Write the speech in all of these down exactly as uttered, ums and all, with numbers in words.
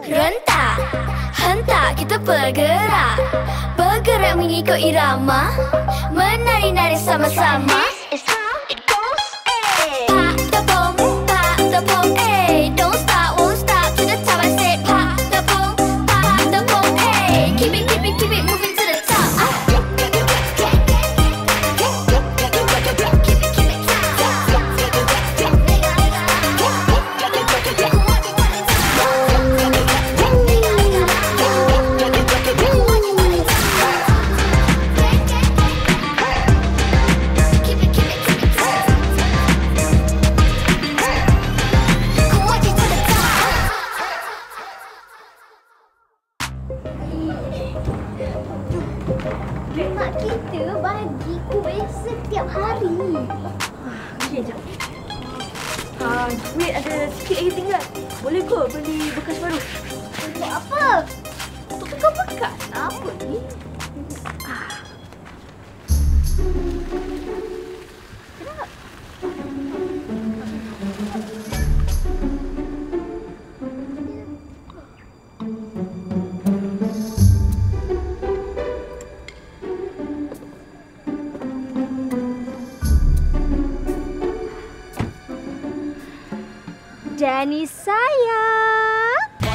rentak, hentak kita bergerak, bergerak mengikut irama, menari-nari sama-sama. This is how it goes, eh. Pak the boom, pak the boom, eh. Don't stop, won't stop to the top. I say pak the boom, pak the boom, eh. Keep it, keep it, keep it moving to the top. Ah. Mak kita bagi kuih setiap hari. Okey, jap. Ah, duit ada sikit lagi tinggal. Boleh ke beli bekas baru? Untuk apa? Untuk tukar bekas. Apa ni? Ah. Danny sayang.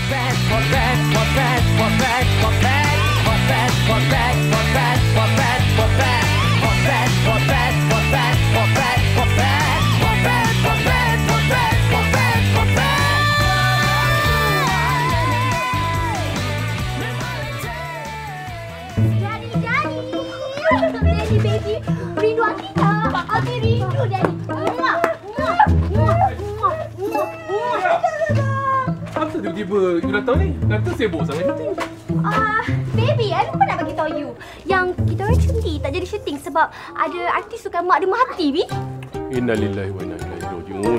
Daddy, Daddy. Daddy, baby. Rindu Auntie tak? Auntie rindu, Daddy. Muah, muah, muah, muah, muah, muah. Kenapa tiba-tiba you datang ni? Kata sibuk sangat shooting. Ah, baby, I lupa nak bagi tahu you yang kita orang cuti tak jadi syuting sebab ada artis sukan mak dia mati, Bi. Innalillahi wa inna ilaihi raji'un.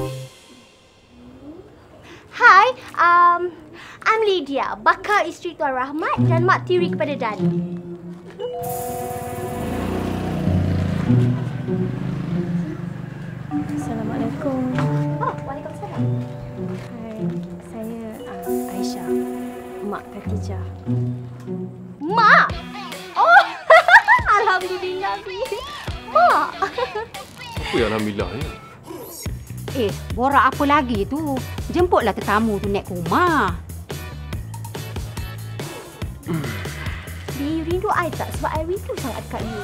Hi, um, I'm Lydia, bakal isteri Tuan Rahmat dan mak tiri kepada Dani. Assalamualaikum. Oh, waalaikumsalam. Hai, saya uh, Aisyah, mak Khatijah. Mak! Oh, alhamdulillah, Bi. Mak! Apa yang alhamdulillah ni? Eh, borak apa lagi tu? Jemputlah tetamu tu naik ke rumah. Bi, rindu I tak? Sebab I rindu sangat dekat you.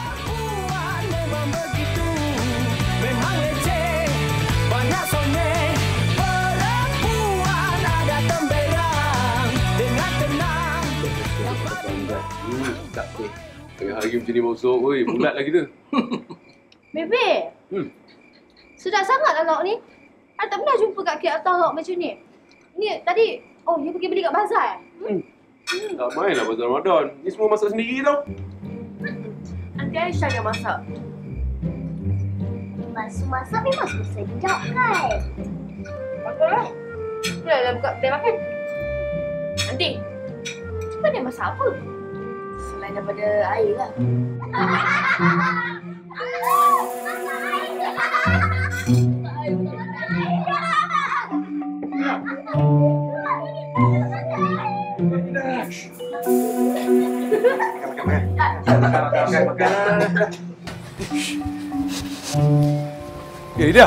Tak apa. Tengah hari macam ni bosok, oi, bulat lagi tu. Bebe, Hmm. sedap sangat anak ni. I tak pernah jumpa kat K L Town macam ni. Ni tadi, oh, you pergi beli kat bazar? Hmm. Tak main lah pasal Ramadan. Ni semua masak sendiri tau. Aunty Aisyah yang masak. Masuk masak memang sedap kan? Makan lah. Dah dah buka kedai makan. Aunty, cuba dia masak apa? Selain daripada air lah. Eh, Lydia.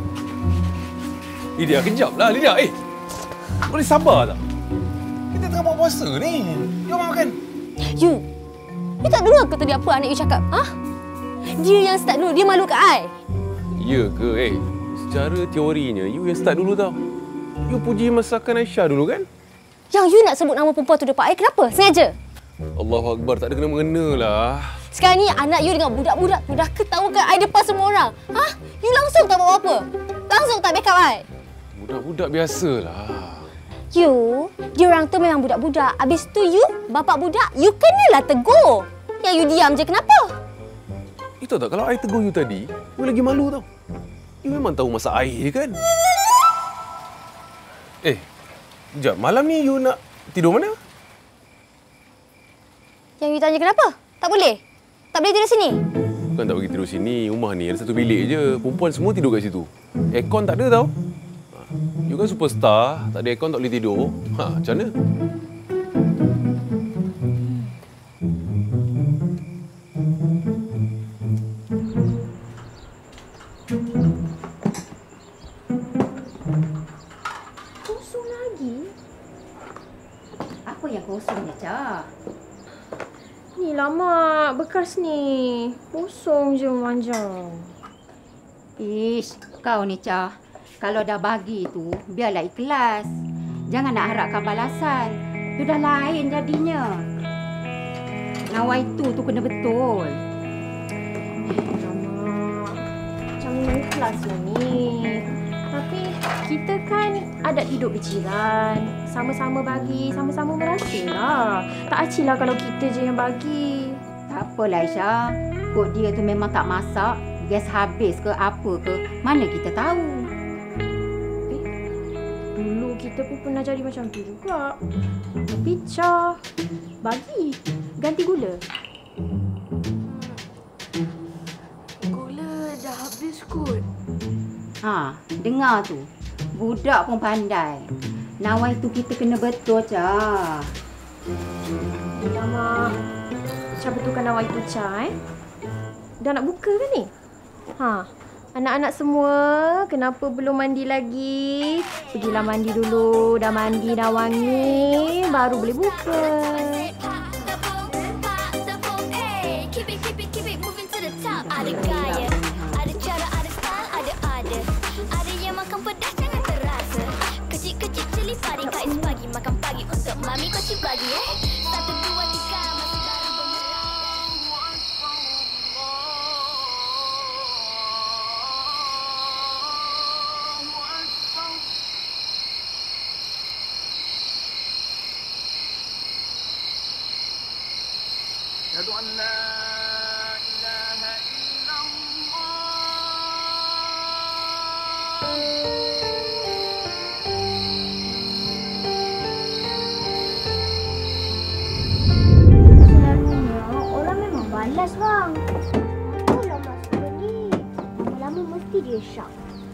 Lydia, kejap lah, Lydia. Eh, boleh sabar tak? Kita tengah buat puasa ni. Jom makan. You, you tak dengar ke tadi apa anak you cakap? Ha? Dia yang start dulu, dia malu kat I. Ya ke? Eh, secara teorinya, you yang start dulu tau. You puji masakan Aisyah dulu kan? Yang you nak sebut nama perempuan tu depan I, kenapa? Sengaja? Allahu Akbar, tak ada kena-mengena lah. Sekarang ni anak you dengan budak-budak tu dah ketawakan I depan semua orang. Ha? You langsung tak buat apa? Langsung tak backup I? Budak-budak biasalah. You, diorang tu memang budak-budak. Habis tu you, bapak budak, you kenalah tegur. Yang you diam je, kenapa? You tahu tak, kalau I tegur you tadi, you lagi malu tau. You memang tahu masak air kan? Eh, sekejap. Malam ni you nak tidur mana? Yang you tanya kenapa? Tak boleh? Tak boleh tidur sini? Bukan tak pergi tidur sini. Rumah ni ada satu bilik je. Perempuan semua tidur kat situ. Aircon tak ada tau. You kan superstar, tak ada aircon tak boleh tidur. Ha, macam mana? Kosong lagi? Apa yang kosong ni, Cah? Ni lama bekas ni. Kosong je memanjang. Ish, kau ni, Cah. Kalau dah bagi tu, biarlah ikhlas. Jangan nak harapkan balasan. Tu dah lain jadinya. Nawai tu tu kena betul. Alamak, macam mana ikhlas lah ni. Tapi kita kan adat hidup berjiran. Sama-sama bagi, sama-sama merasa lah. Tak acilah kalau kita je yang bagi. Tak apalah, Aisyah. Kok dia tu memang tak masak, gas habis ke apa ke, mana kita tahu. Dulu kita pun pernah jadi macam tu juga. Tapi Cah, bagi. Ganti gula. Gula dah habis kot. Ha, dengar tu. Budak pun pandai. Nawai tu kita kena betul, Cah. Alamak, Cah betulkan nawai tu Cah eh. Dah nak buka ke ni? Ha, anak-anak semua, kenapa belum mandi lagi? Pergilah mandi dulu. Dah mandi, dah wangi, baru boleh buka. Keep it, keep it, keep it moving to the top. Ada gaya, ada cara, ada style, ada ada. Ada yang makan pedas jangan terasa. Kecil-kecil cili padi kais pagi, makan pagi untuk mami kau cip bagi eh. Satu dua tiga masih baru bermerah. أشهد أن لا إله إلا Selalunya orang memang balas bang. Itulah masa ni. Lama mesti dia syak.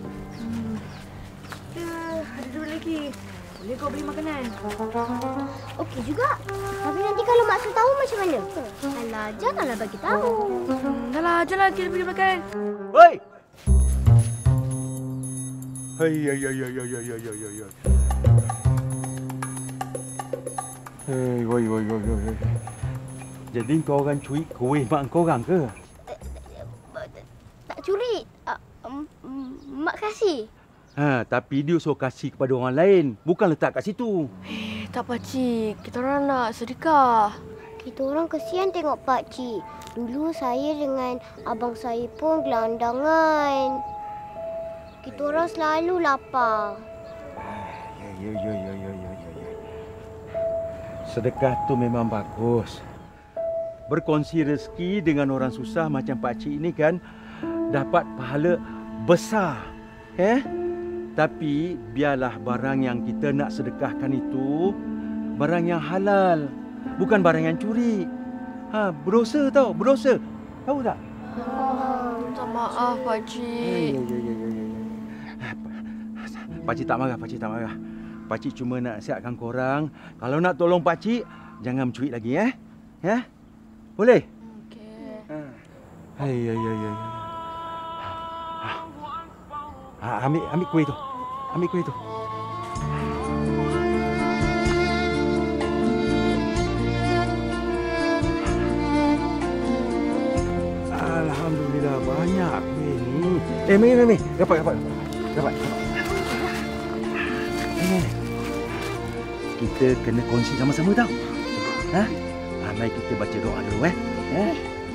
Kita ada dua lagi. Boleh kau beli makanan? Okey juga. Tapi nanti kalau Mak Su tahu macam mana? Alah, janganlah bagi tahu. Hmm, dah lah, jomlah kita beli makanan. Hoi! Hai, hai, hai, hai, hai, hai, hai, hai, hai. Hei, woi, woi, woi, woi. Jadi kau orang curi kuih mak kau orang ke? Tak curi. Uh, um, um, Mak kasih. Ha, tapi dia suruh kasih kepada orang lain. Bukan letak kat situ. Eh, tak pakcik. Kita orang nak sedekah. Kita orang kesian tengok pakcik. Dulu saya dengan abang saya pun gelandangan. Kita orang selalu lapar. Ya, ya, ya, ya, ya, ya, ya, ya. Sedekah tu memang bagus. Berkongsi rezeki dengan orang susah macam pakcik ini kan dapat pahala besar. Eh? Tapi biarlah barang yang kita nak sedekahkan itu barang yang halal, bukan barang yang curi. Ha, berdosa tau, berdosa. Tahu tak? Oh, minta maaf pakcik. Ya, ya, ya, ya, ya, ya. Pakcik tak marah, pakcik tak marah. Pakcik cuma nak siapkan korang. Kalau nak tolong pakcik, jangan mencuri lagi eh. Ya? Boleh? Okey. Hai, ya, ya, ya, ya. Ha, ambil ambil kuih tu. Ambil kuih tu. Alhamdulillah banyak kuih ni. Eh, mari mari. Dapat dapat. Dapat. Eh. Kita kena kongsi sama-sama tau. Ha? Mari kita baca doa dulu eh. Eh.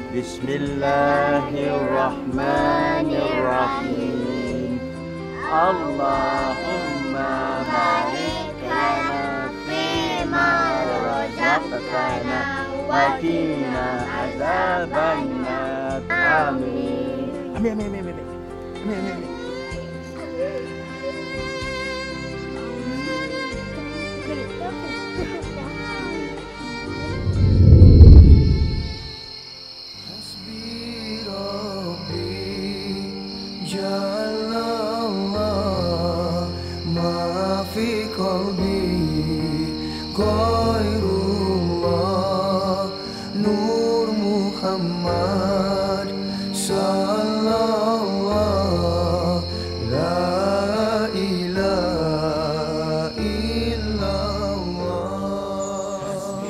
Bismillahirrahmanirrahim. Allahumma barik lana fima razaqtana wa qina azabannar. Amin. Amin amin amin amin. Amin amin. amin. Khairullah Nur Muhammad Sallallahu La ilaha illallah.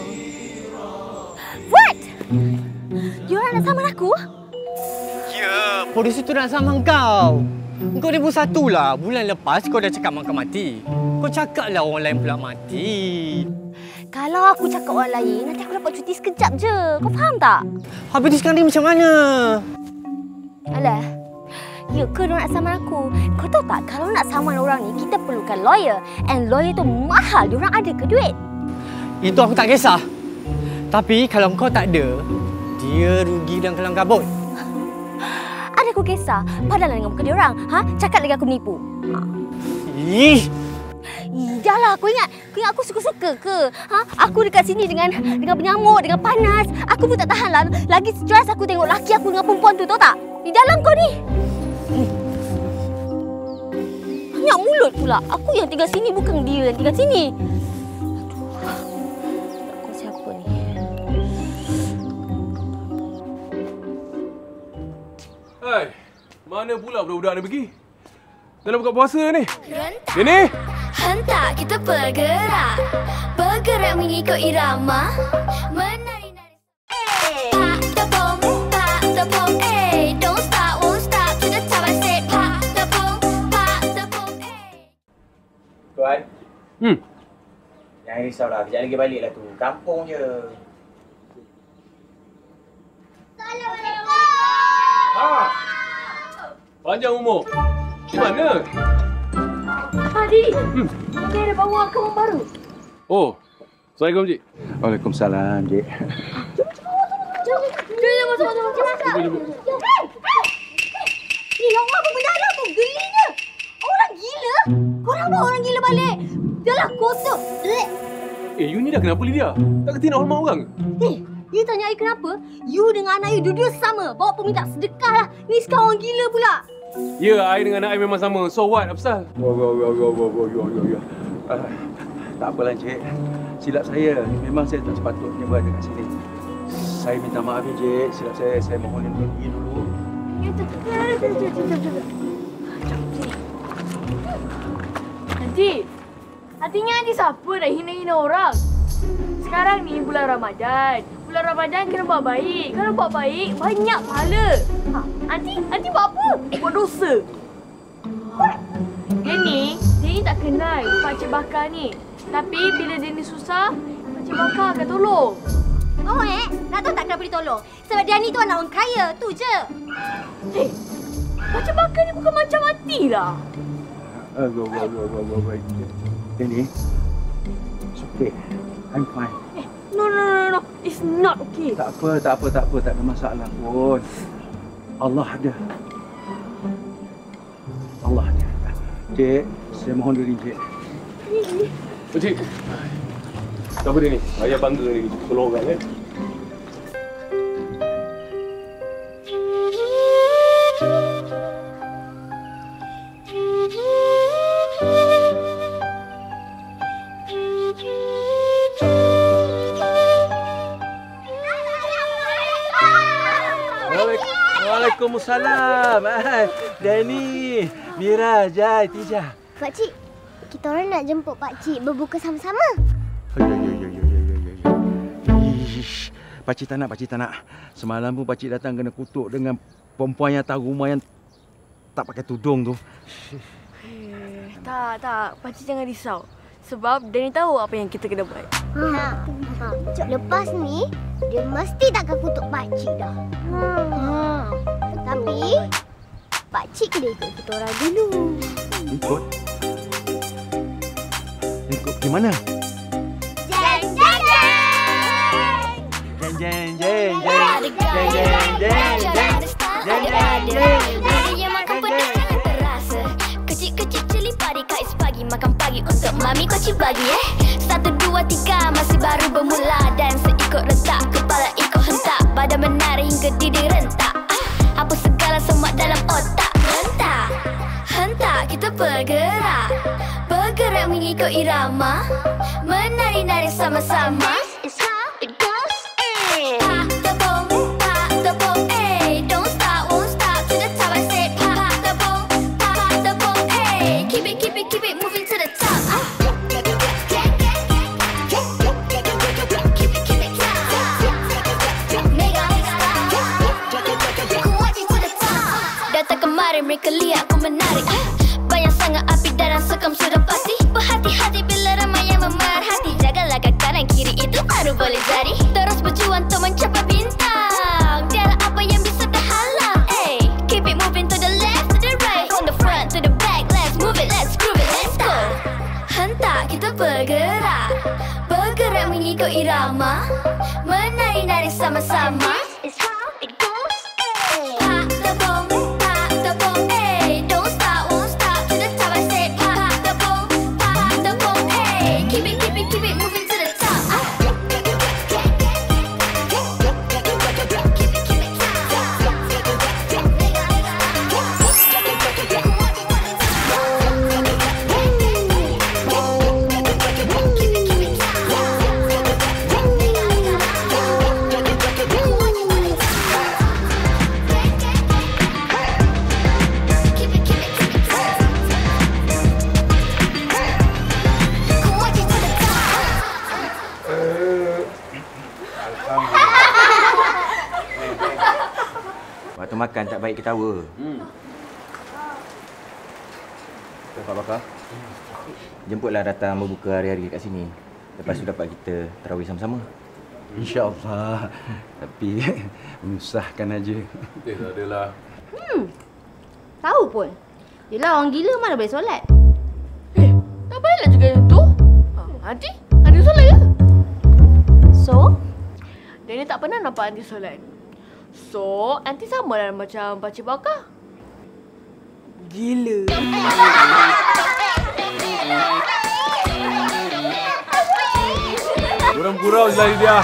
What? Diorang nak saman aku? Ya, polis itu nak saman kau. Kau ribu satu lah. Bulan lepas kau dah cakap makan mati. Kau cakaplah orang lain pula mati. Kalau aku cakap orang lain, nanti aku dapat cuti sekejap je. Kau faham tak? Habis tu sekarang ni macam mana? Alah, ya ke dia nak saman aku? Kau tahu tak, kalau nak saman orang ni, kita perlukan lawyer. And lawyer tu mahal. Diorang ada ke duit? Itu aku tak kisah. Tapi kalau kau tak ada, dia rugi dan kelam kabut. Ada aku kisah. Padahal dengan muka diorang. Ha? Cakap lagi aku menipu. Ha. Ih! Ih, dah lah. Kau ingat, kau ingat aku suka-suka ke? Ha? Aku dekat sini dengan dengan penyamuk, dengan panas. Aku pun tak tahan lah. Lagi stres aku tengok laki aku dengan perempuan tu, tahu tak? Di dalam kau ni. Hmm. Banyak mulut pula. Aku yang tinggal sini, bukan dia yang tinggal sini. Aduh. Kau siapa ni? Hai, mana pula budak-budak ni pergi? Dah nak buka puasa ni. Ini. Hentak kita bergerak, bergerak mengikut irama, menari-nari. Pak tepung, pak tepung, eh, don't stop, won't stop to the top I said pak tepung, pak tepung, eh. Tuan. Hmm. Jangan risaulah, kejap lagi baliklah tu. Kampung je. Ha. Panjang umur. Di mana? Adi, hmm. Dia ada bawa kawan baru. Oh, Assalamualaikum, Cik. Waalaikumsalam, Cik. Jom, jom, jom, jom, jom, jom. Ni, orang apa benda lah tu? Gelinya. Orang gila? Korang bawa orang gila balik. Dah lah, kotor. Eh, you ni dah kenapa, Lydia? Tak kerti nak hormat orang? Eh, you tanya I kenapa? You dengan anak you dua-dua sama. Bawa peminta sedekah lah. Ni sekarang orang gila pula. Ya, I dengan anak I memang sama. So what, apa pasal? Oh, oh, oh, oh, oh, oh, oh, oh, oh. Uh, tak apalah, Cik. Silap saya. Memang saya tak sepatutnya berada kat sini. Saya minta maaf ya, Cik. Silap saya. Saya mohon yang pergi dulu. Nanti, hatinya nanti siapa nak hina-hina orang? Sekarang ni bulan Ramadan. Bulan Ramadan kena buat baik. Kalau buat baik, banyak pahala. Ha, Aunty, Aunty buat apa? Buat dosa. Dia ni, dia ni tak kenal Pakcik Bakar ni. Tapi bila dia ni susah, Pakcik Bakar akan tolong. Oh eh, nak tahu tak kenapa ditolong? Sebab dia ni tu anak orang kaya, tu je. Hei, Pakcik Bakar ni bukan macam Aunty lah. Uh, go, go, go, go, go, go. Ini, it's okay. I'm fine. Eh, no, no, no, no. It's not okay. Tak apa, tak apa, tak apa. Tak ada masalah pun. Allah ada. Allah ada. Cik, saya mohon diri, Cik. Oh, Cik. Siapa dia ni? Ayah bangga ni. Tolong orang, kan? Waalaikumsalam. Danny, Mira, Jai, Tija. Pakcik, kita orang nak jemput Pakcik berbuka sama-sama. Ya, ya, ya, ya, ya, ya, ya. Ish, Pakcik tak nak, Pakcik tak nak. Semalam pun Pakcik datang kena kutuk dengan perempuan yang tahu rumah yang tak pakai tudung tu. Eh, tak, tak. Pakcik jangan risau. Sebab Danny tahu apa yang kita kena buat. Ha. ha. Lepas ni, dia mesti takkan kutuk Pakcik dah. Ha. ha. Tapi, Pakcik kena ikut kita orang dulu. Ikut? Ikut pergi mana? Jeng, jeng, jeng! Jeng, jeng, jeng, jeng! Jeng, jeng, jeng, jeng! Jeng, jeng, jeng! Yang makan pedas jangan terasa. Kecil-kecil cili padi kais pagi. Makan pagi untuk mami kocik bagi eh. Satu, dua, tiga masih baru bermula. Dan seikut rentak, kepala ikut hentak. Badan menari hingga didi rentak. Apa segala semua dalam otak. Hentak, hentak kita bergerak. Bergerak mengikut mengikut irama, menari-nari sama-sama. This is how it goes. Eh. Pak the boom, pak the boom, eh. Don't stop, won't stop to the top. I said pak the boom, pak the boom, eh. Keep it, keep it, keep it moving to the top. Ah. Datang kemarin mereka lihat aku menarik. Banyak sangat api dan sekam sudah pasti. Berhati-hati bila ramai yang memerhati. Jagalah ke kanan kiri itu baru boleh jadi. Terus berjuang untuk mencapai bintang. Tiada apa yang bisa terhalang. Hey, keep it moving to the left, to the right, from the front to the back. Let's move it, let's groove it, let's go. Hentak kita bergerak, bergerak mengikut irama, menari-nari sama-sama. This is how it goes. Hey. Pak the boom. Waktu makan tak baik ketawa. Hmm. Pak Bakar. Jemputlah datang berbuka hari-hari kat sini. Lepas tu dapat kita tarawih sama-sama. InsyaAllah. Tapi menyusahkan aja. Eh, tak adalah. Hmm. Tahu pun. Yelah orang gila mana boleh solat. Eh, tak payahlah juga yang tu. Ha, Aunty, Aunty solat ke? So? Dia ni tak pernah nampak Aunty solat. So, Aunty sama lah macam Pakcik Bakar. Gila. Orang gurau je lah dia.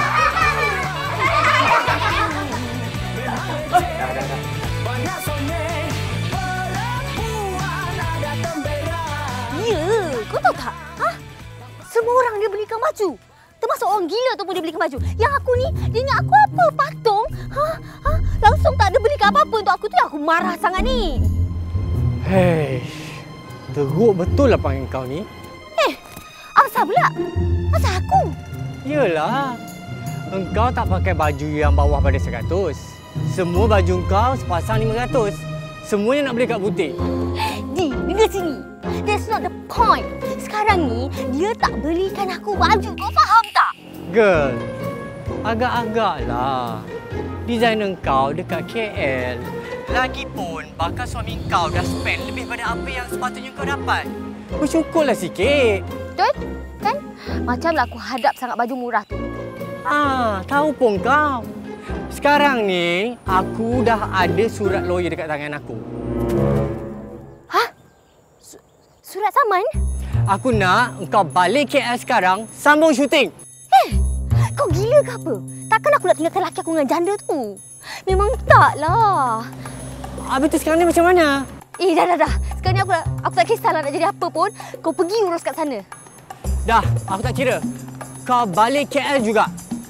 Ya, kau tahu tak? Ha? Semua orang dia belikan baju. Termasuk orang gila tu pun dia belikan baju. Yang aku ni, dia ingat aku apa? Patung? Ha? Ha? Langsung tak ada belikan apa-apa untuk aku tu. Aku marah sangat ni. Hei, teruk betul lah panggil kau ni. Eh, asal pula? Asal aku? Yelah, engkau tak pakai baju yang bawah pada seratus. Semua baju engkau sepasang lima ratus. Semuanya nak beli kat butik. Di, dengar sini. That's not the point. Sekarang ni, dia tak belikan aku baju. Kau faham tak? Girl, agak-agaklah. Desainer kau dekat K L. Lagipun, bakal suami kau dah spend lebih pada apa yang sepatutnya kau dapat. Bersyukurlah sikit. Betul? Kan? Macamlah aku hadap sangat baju murah tu. Ah, tahu pun kau. Sekarang ni, aku dah ada surat lawyer dekat tangan aku. Hah? Su surat saman? Aku nak engkau balik K L sekarang, sambung syuting. Eh, kau gila ke apa? Takkan aku nak tinggalkan laki aku dengan janda tu? Memang taklah. Habis tu sekarang ni macam mana? Eh, dah, dah, dah. Sekarang ni aku, aku tak kisahlah nak jadi apa pun. Kau pergi urus kat sana. Dah, aku tak kira. Kau balik K L juga.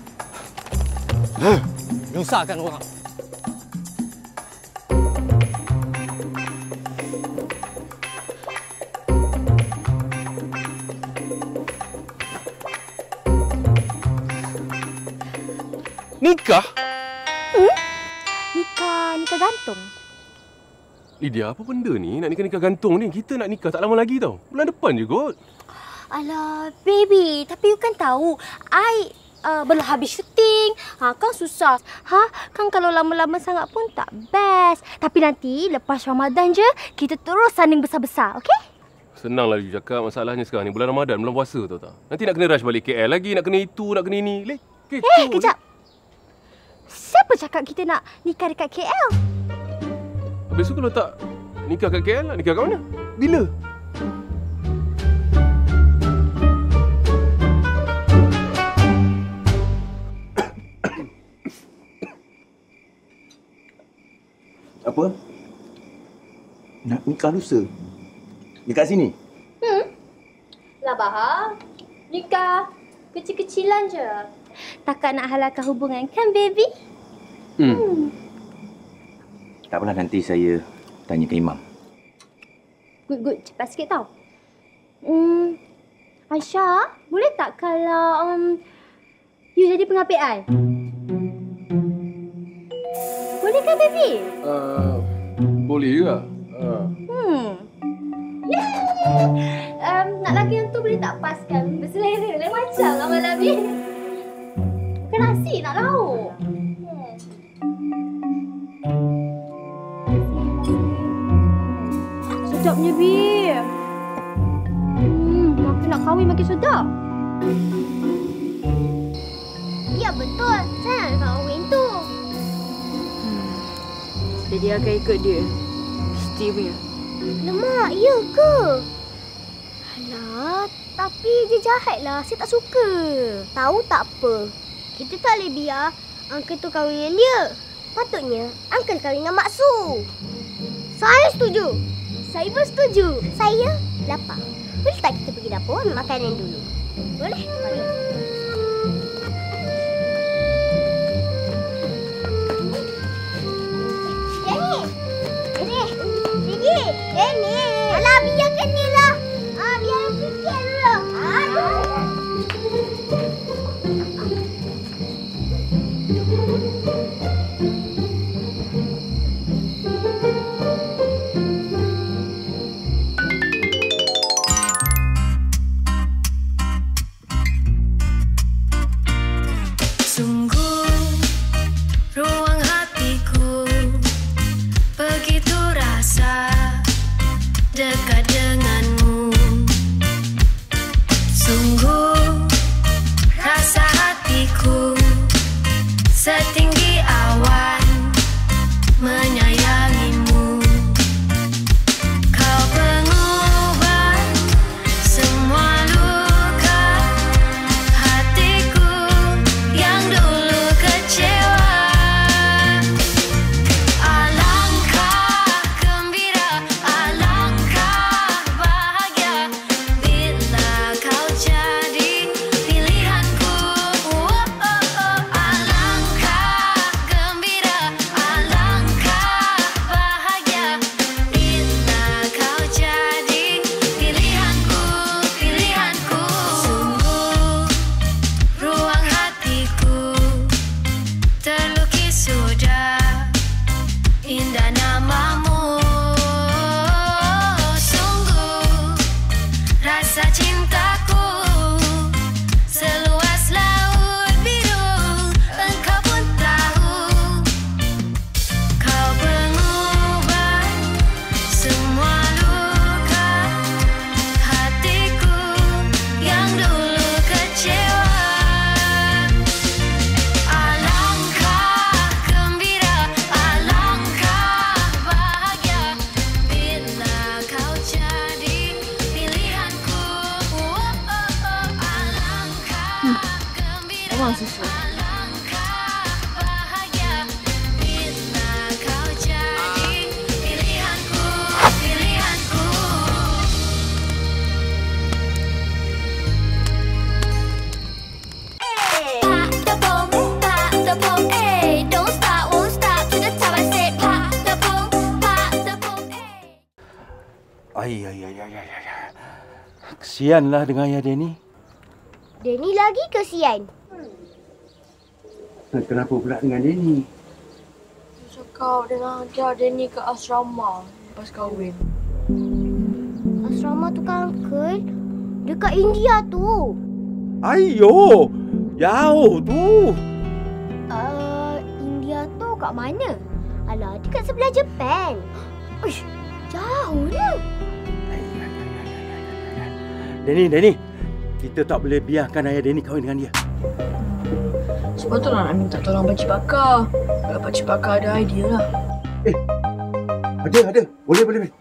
Nyusahkan orang. Nikah? Hmm? Nikah, nikah gantung. Lydia, apa benda ni? Nak nikah-nikah gantung ni? Kita nak nikah tak lama lagi tau. Bulan depan je kot. Alah, baby. Tapi you kan tahu, I uh, belum habis syuting. Ha, kau susah. Ha, kan kalau lama-lama sangat pun tak best. Tapi nanti lepas Ramadan je, kita terus sanding besar-besar, okey? Senanglah you cakap. Masalahnya sekarang ni bulan Ramadan, bulan puasa tau tak? Nanti nak kena rush balik K L lagi. Nak kena itu, nak kena ini. Leh, kecoh. Eh, kejap. Siapa cakap kita nak nikah dekat K L? Habis tu kalau tak nikah kat K L, nak nikah kat mana? Bila? Apa? Nak nikah lusa? Dekat sini? Hmm. Lah Bahar, nikah kecil-kecilan je. Takkan nak halalkan hubungan kan, baby? Hmm. hmm. Tak apalah, nanti saya tanya ke Imam. Good, good. Cepat sikit tau. Hmm. Aisyah, boleh tak kalau um, you jadi pengapit I? Boleh kan, baby? Uh, boleh juga. Uh. Hmm. um, nak lagi yang tu boleh tak paskan? Berselera. Lain macam lah malam ni. Bukan nasi, nak lauk. Sedapnya, Bi. Hmm, makin nak kahwin makin sedap. Ya, betul. Saya nak kahwin tu. Hmm. Jadi akan ikut dia. Mesti punya. Lemak, ya ke? Alah, tapi dia jahat lah. Saya tak suka. Tahu tak apa. Kita tak boleh biar Uncle tu kahwin dengan dia. Patutnya Uncle kahwin dengan Mak Su. Saya setuju. Saya pun setuju. Saya lapar. Boleh tak kita pergi dapur ambil makanan dulu? Boleh? Boleh. Denny! Denny! Denny! Denny! Alah, biarkan ni lah. Ah, biar dia fikir dulu. Ah, dekat denganmu. Sungguh rasa hatiku setinggi awan menyayangimu. Kau pengubah semua luka hatiku yang dulu kecewa. Ay, ay, ay, ay, ay, ay. Kesianlah dengan ayah Denny. Denny lagi kesian. Kenapa pula dengan Denny? Dia cakap dia nak hantar Denny ke asrama lepas kahwin. Asrama tu kan, Uncle? Dekat India tu. Ayo, jauh tu. Uh, India tu kat mana? Alah, dekat sebelah Jepun. Uish, jauh ni. Denny, Denny. Kita tak boleh biarkan ayah Denny kahwin dengan dia. Sebab tu nak minta tolong Pakcik Bakar. Kalau Pakcik Bakar ada idea lah. Eh, ada, ada. Boleh, boleh. boleh.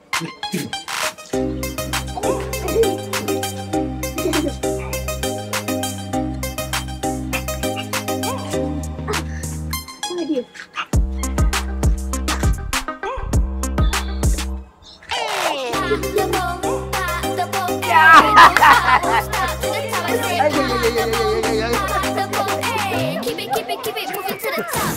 it, keep it moving to the top.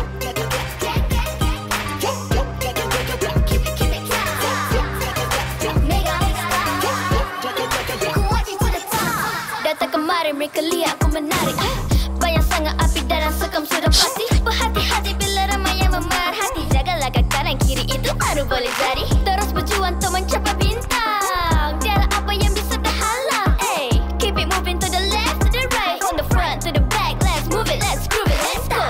Datang kemari mereka lihat aku menarik. Banyak sangat api dalam sekam sudah pasti. Berhati-hati bila ramai yang memerhati. Jagalah ke kanan kiri itu baru boleh jadi. Terus berjuang untuk mencapai bintang. Tiada apa yang bisa terhalang. Hey, keep it moving to the left, to the right, from the front to the back. Let's move it, let's groove it, let's go.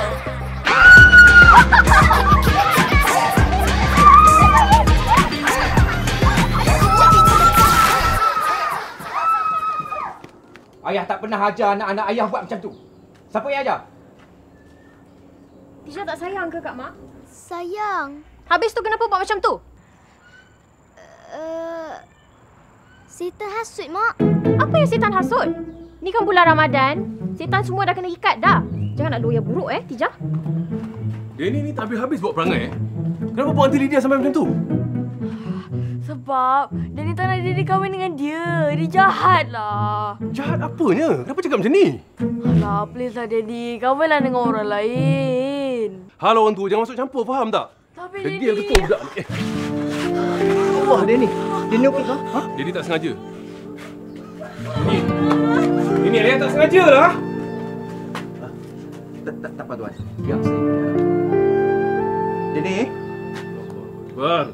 Ayah tak pernah ajar anak-anak ayah buat macam tu. Siapa yang ajar? Tisha tak sayang ke Kak Mak? Sayang. Habis tu kenapa buat macam tu? Uh, Setan hasut, Mak. Apa yang setan hasut? Ni kan bulan Ramadan. Setan semua dah kena ikat dah. Jangan nak loya buruk eh, Tija. Danny ni tak habis-habis buat perangai eh. Kenapa buat Aunty Lydia sampai macam tu? Sebab Danny tak nak Daddy kahwin dengan dia. Dia jahat lah. Jahat apanya? Kenapa cakap macam ni? Alah, please lah Daddy. Kahwinlah dengan orang lain. Halo orang tua, jangan masuk campur, faham tak? Tapi Daddy Daddy... yang ketua budak ni. Eh. Allah, Danny. Danny okey ke? Ha? Daddy tak sengaja. Ini, ini ayah tak sengaja lah. Tak, tak, tak apa tuan. Biar saya. Danny. Bar.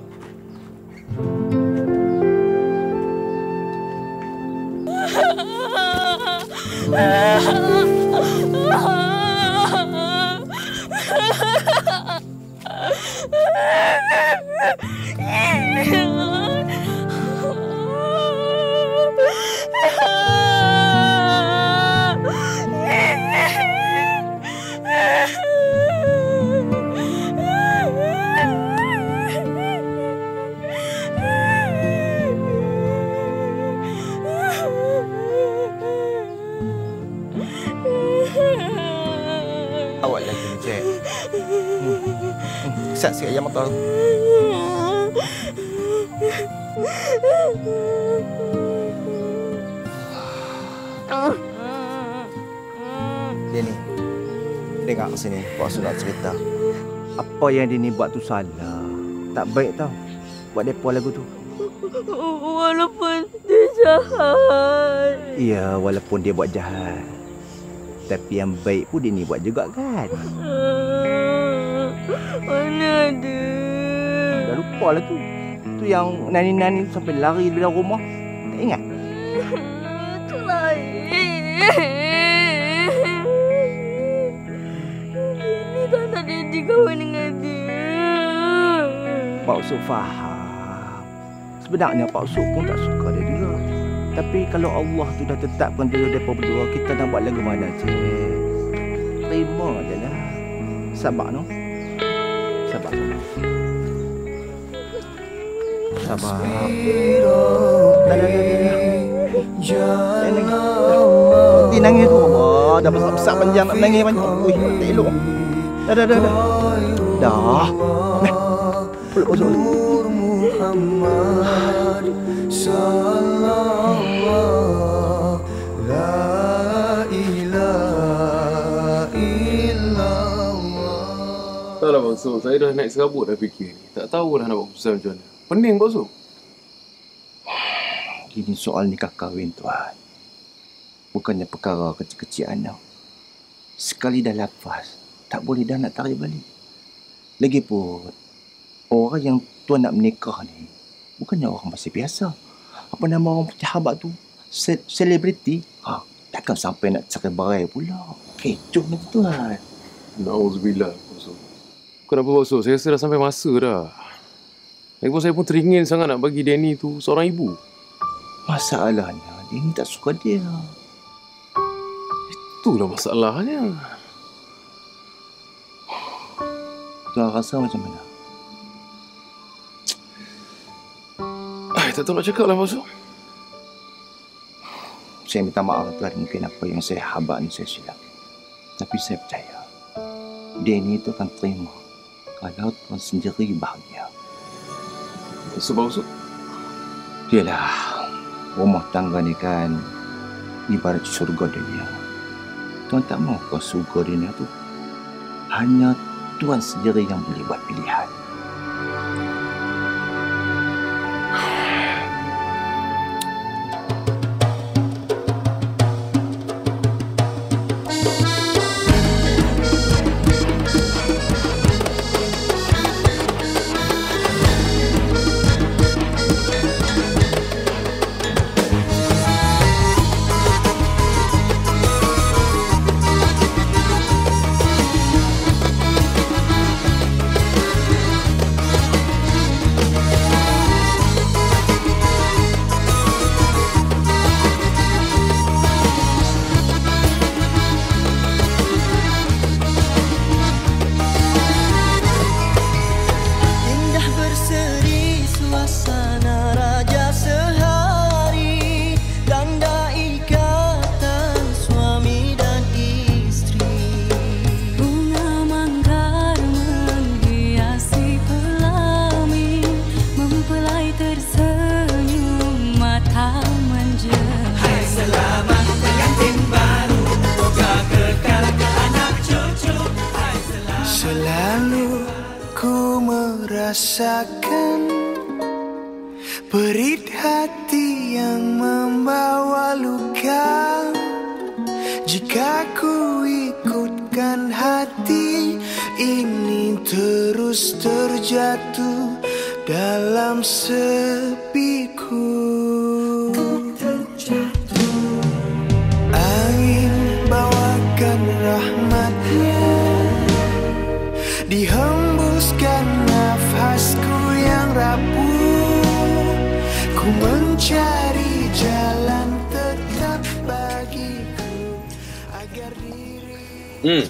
Awak lagi ni, Cik. Hmm. Hmm. Kesat sikit ayam mata. Danny, dengar sini. Pak Su nak cerita. Apa yang Danny buat tu salah. Tak baik tau. Buat depa lagu tu. Walaupun dia jahat. Ya, walaupun dia buat jahat. Tapi yang baik pun Danny buat juga kan? Mana ada. Dah lupa lah tu. Tu yang nani-nani sampai lari dari rumah. Tak ingat? Itu lain. Ini tak nak Daddy kahwin dengan dia. Pak Usuk faham. Sebenarnya Pak Usuk pun tak suka dia juga. Tapi kalau Allah tu dah tetapkan jodoh mereka berdua, kita nak buat lagu mana, Cik? Terima je lah. Sabar, no? Sabar, sabar. Sabar. Dah, dah, dah, dah. Jangan nangis. Nanti nangis tu. Wah, dah besar-besar panjang nak menangis panjang. Ui, tak elok. Dah, dah, dah, dah. Dah. Nah. Peluk Usuk tu. Muhammad sallallahu la ilaha illallah. Tak lah Bang Su, saya dah naik serabut dah fikir ni. Tak tahulah nak buat keputusan macam mana. Pening Bang Su. Ini soal nikah kahwin tuan. Bukannya perkara kecil-kecil anak. Sekali dah lafaz, tak boleh dah nak tarik balik. Lagipun, orang yang tuan nak menikah ni, bukannya orang masih biasa. Apa nama orang sahabat tu? Se- selebriti. Ha, takkan sampai nak cerai berai pula. Kecoh nanti tuan. Nauzubillah Bang Su. Kenapa Bang Su? Saya rasa dah sampai masa dah. Lagipun saya pun teringin sangat nak bagi Danny tu seorang ibu. Masalahnya, dia ni tak suka dia. Itulah masalahnya. Tuan rasa macam mana? Ay, tak tahu nak cakap lah Bang Su. Saya minta maaf tuan, mungkin apa yang saya habaq ni saya silap. Tapi saya percaya, Danny itu akan terima kalau tuan sendiri bahagia. So Bang Su? Yalah, rumah tangga ni kan ibarat surga dunia. Tuan tak mahu ke surga dunia tu hanya Tuhan sendiri yang boleh buat pilihan. Selalu ku merasakan perih hati yang membawa luka. Jika ku ikutkan hati ini terus terjatuh dalam sepiku. Angin bawakan rahmatnya, dihembuskan nafasku yang rapuh. Ku mencari jalan tetap bagiku agar diri. Hmm.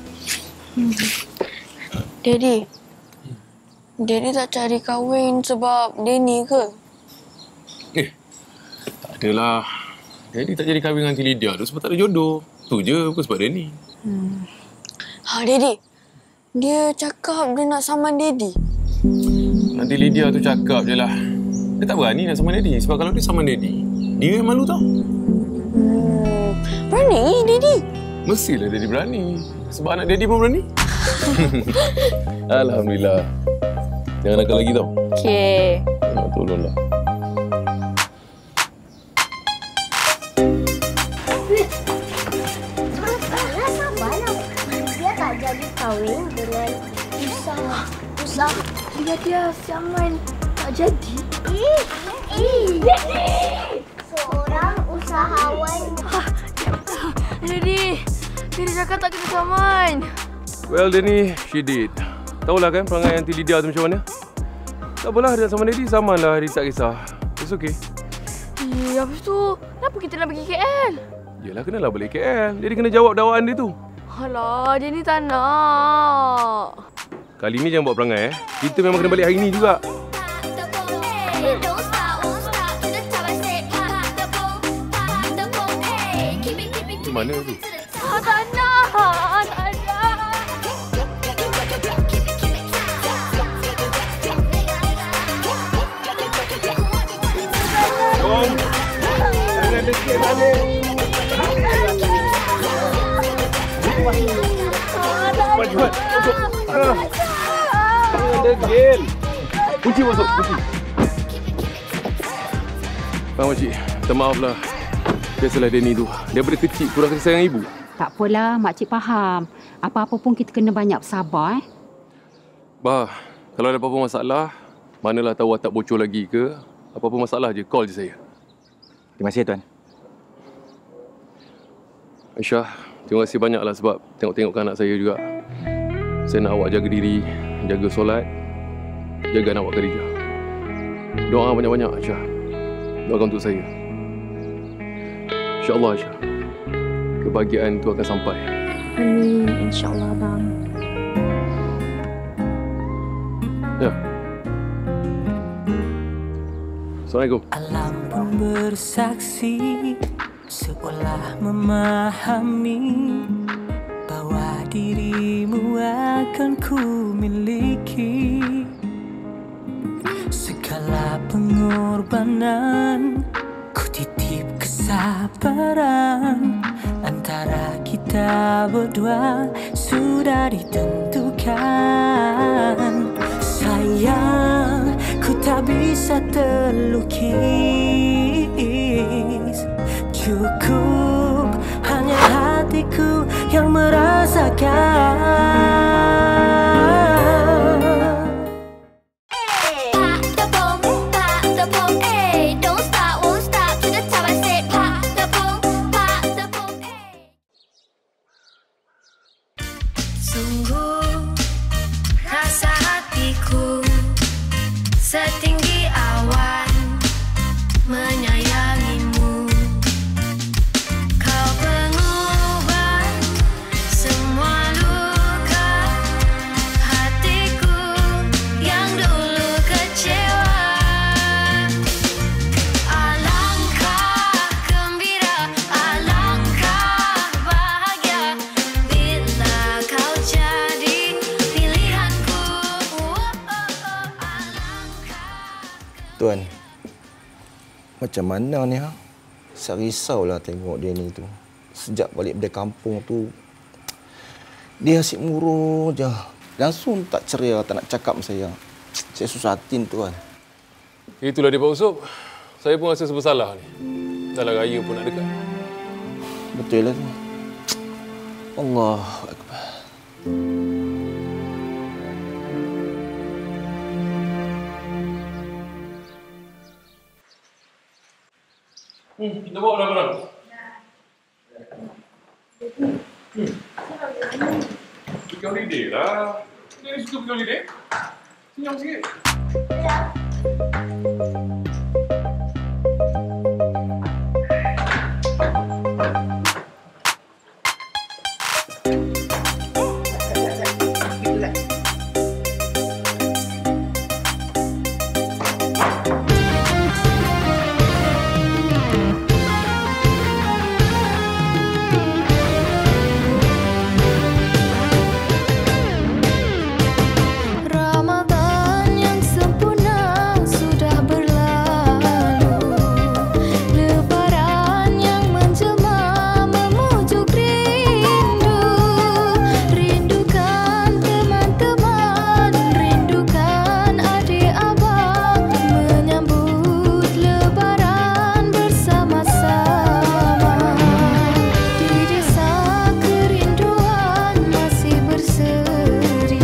Daddy, Daddy tak cari kahwin sebab Danny ke? Eh, tak adalah. Daddy tak jadi kahwin dengan Aunty Lydia tu sebab tak ada jodoh. Tu je, bukan sebab Danny. Hmm. Ha, Daddy. Dia cakap dia nak saman Daddy. Nanti Lydia tu cakap je lah. Dia tak berani nak saman Daddy. Sebab kalau dia saman Daddy, dia yang malu tau. Hmm. Berani Daddy? Mestilah Daddy berani. Sebab anak Daddy pun berani. Alhamdulillah. Jangan nakal lagi tau. Okey. Nak tolonglah. Kahwin dengan usaha usaha dia dia saman tak jadi. Eh, eh, seorang usahawan. Jadi, dia cakap tak kena saman. Well, Danny, she did. Tahulah kan perangai Aunty Lydia tu macam mana? Tak apalah, dia nak saman Daddy, samanlah. Dia tak kisah. It's okay. Eh, habis tu, kenapa kita nak pergi K L? Yelah, kenalah balik K L. Jadi kena jawab dakwaan dia tu. Alah, dia ni tak nak. Kali ni jangan buat perangai eh. Kita memang kena balik hari ni juga. Di mana tu? Ah, tak nak. Tak nak. Om, jangan dekit balik. Cepat, cepat. Jangan degil. Kunci masuk, kunci. Bang Makcik, minta maaf lah. Biasalah Danny tu. Daripada kecil kurang kasih sayang ibu. Tak apalah, makcik faham. Apa-apa pun kita kena banyak bersabar. Eh? Bah, kalau ada apa-apa masalah, manalah tahu tak bocor lagi ke, apa-apa masalah je, call je saya. Terima kasih, Tuan. Aisyah, terima kasih banyaklah sebab tengok-tengokkan anak saya juga. Saya nak awak jaga diri, jaga solat, jaga anak awak Khadijah. Doa banyak-banyak, Aisyah. Doakan untuk saya. InsyaAllah, Aisyah. Kebahagiaan itu akan sampai. Amin. InsyaAllah, Abang. Ya. Assalamualaikum. Alam pun bersaksi, seolah memahami bahwa dirimu akan ku miliki. Segala pengorbanan ku titip kesabaran. Antara kita berdua sudah ditentukan. rasakan. Sayang, ku tak bisa terlukis. Cukup hanya hatiku yang merasakan. Sungguh rasa hatiku setinggi awan menyayangimu. Kau pengubah semua luka hatiku yang dulu kecewa. Alangkah gembira, alangkah bahagia bila kau jadi pilihanku. Tuan, macam mana ni ha? Saya risaulah tengok dia ni tu. Sejak balik dari kampung tu, dia asyik murung je. Langsung tak ceria, tak nak cakap dengan saya. Saya susah hati tuan. Itulah dia Pak Usop. Saya pun rasa bersalah ni. Dah lah raya pun nak dekat. Betul lah tu. Allah Akbar. Hmm, kita bawa barang-barang. Hmm. Pergi holiday lah. Dia ni suka pergi holiday. Senyum sikit. Ramadan yang sempurna sudah berlalu. Lebaran yang menjelma memujuk rindu. Rindukan teman-teman, rindukan adik abang, menyambut Lebaran bersama-sama. Di desa kerinduan masih berseri.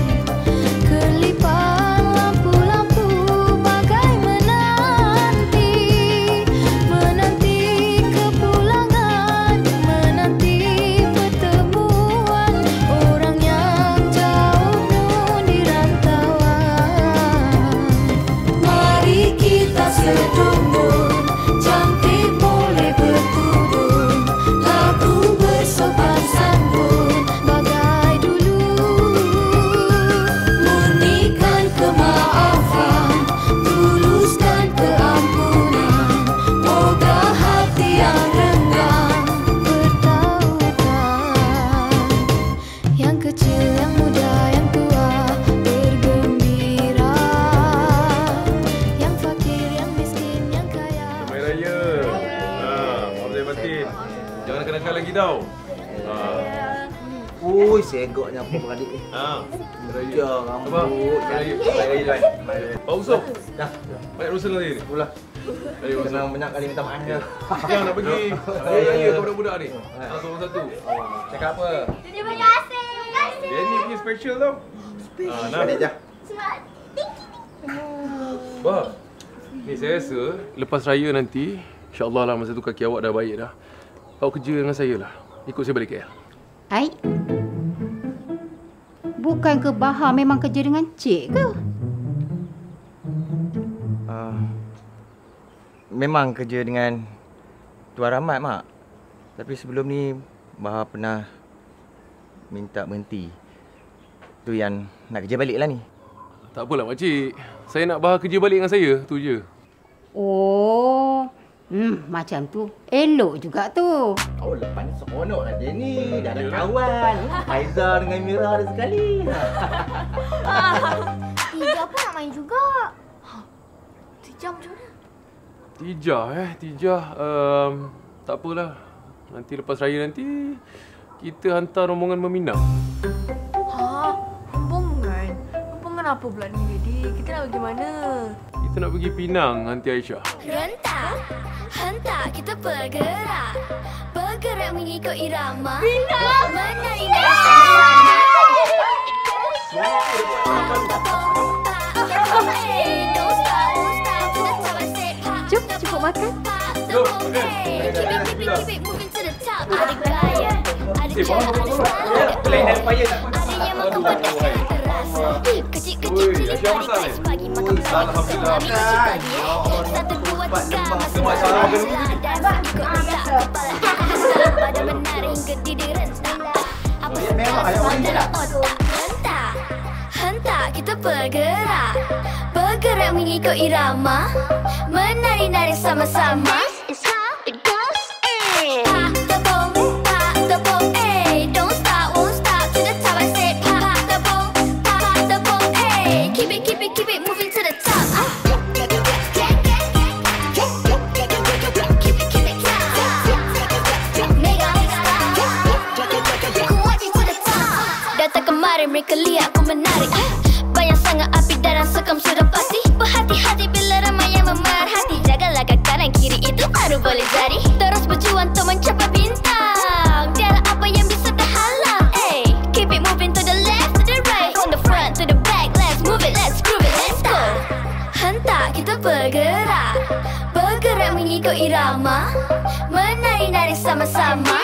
Kelipan lampu-lampu bagai menanti, menanti kepulangan, menanti pertemuan orang yang jauh nun di rantauan. Mari kita sedulur, cantik boleh bertudung, lagu bersopan santun bagai dulu. Murnikan kemaafan, tuluskan keampunan, moga hati yang renggang bertaubat. Yang kecil, yang muda, yang tua bergembira. Yang fakir, yang miskin, yang kaya. Selamat Raya. Ha, maaf saya batin. Jangan kenal-kenal lagi tau. Ha. Ui, segoknya apa beradik ni. Ha. Raya. Ya, rambut. Raya. Raya tuan. Pak Usop. Dah. Banyak dosa nanti ni. Pula. Raya Usop. Kena banyak kali minta maaf dia. Jangan nak pergi. Raya Raya ke budak-budak ni. Ha, seorang satu. Cakap apa? Terima kasih, terima kasih. Dia ni punya special tau. Ha, nah. Balik je. Semangat. Bah. Ni saya rasa lepas raya nanti, insya-Allah lah masa tu kaki awak dah baik dah. Awak kerja dengan saya lah. Ikut saya balik K L. Hai. Bukan ke Bahar memang kerja dengan cik ke? Uh, memang kerja dengan Tuan Rahmat, Mak. Tapi sebelum ni, Bahar pernah minta berhenti. Tu yang nak kerja balik lah ni. Tak apalah makcik. Saya nak Bahar kerja balik dengan saya. Tu je. Oh, hmm, macam tu. Elok juga tu. Oh, lepas ni seronok lah dia ni. Dah ada kawan. Faizal dengan Mira ada sekali. Tija pun nak main juga. Tija macam mana? Tija eh. Tija. Um, tak apalah. Nanti lepas raya nanti, kita hantar rombongan meminang. Ha? kenapa pula ni, Daddy? Kita nak pergi mana? Kita nak pergi Penang, Aunty Aisyah. Rentak, hentak kita bergerak. Bergerak mengikut irama. Penang! Menari dari sama-sama. Jom, cukup makan. Jom, makan. Keep it, keep it, keep it moving to the top. Ada gaya, ada cara, ada style. Ada yang makan pedas yang terasa. Kecil-kecil cili padi guys pagi makan pagi. Kami kecil pagi eh. Satu dua tiga masuk dalam selada. Ikut minta kepala asal pada menari hingga didi rentak. Apa sebab dalam otak rentak. Hentak kita bergerak. Bergerak mengikut irama. Menari-nari sama-sama. This is how it goes. Eh. Pak the boom, pak the boom, eh. Don't stop, won't stop to the top. I said pak the boom, pak the boom, eh. Keep it, keep it, keep it moving to the top. Ah. Keep it, keep it top. Mega star. Kuat to the top. Datang kemari mereka lihat aku menari. Banyak sangat api dan sekam sudah pasti. Berhati-hati bila ramai yang memerhati. Jagalah kat kanan kiri itu baru boleh jadi. Terus berjuang untuk mencapai bintang. Tiada apa yang bisa terhalang. Hey, keep it moving to the left, to the right, from the front to the back. Let's move it, let's groove it, let's go. Hentak kita bergerak. Bergerak mengikut irama. Menari-nari sama-sama.